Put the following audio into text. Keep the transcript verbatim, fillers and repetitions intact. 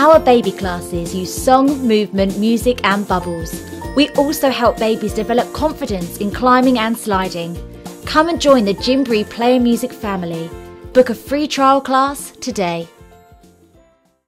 Our baby classes use song, movement, music and bubbles. We also help babies develop confidence in climbing and sliding. Come and join the Gymboree Play and Music family. Book a free trial class today.